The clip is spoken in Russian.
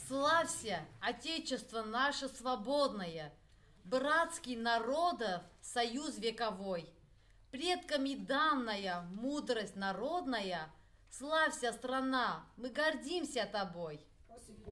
Славься, Отечество наше свободное, братский народов союз вековой, предками данная мудрость народная, славься, страна, мы гордимся тобой. Спасибо.